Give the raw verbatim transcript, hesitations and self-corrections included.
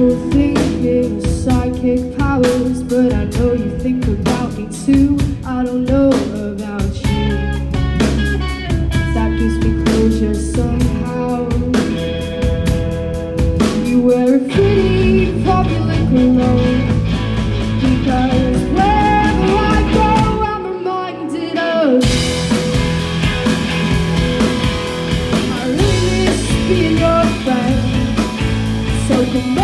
People think it's psychic powers, but I know you think about me too. I don't know about you. That gives me closure somehow. You wear a pretty popular cologne, because wherever I go I'm reminded of. I really miss being your friend, so come back.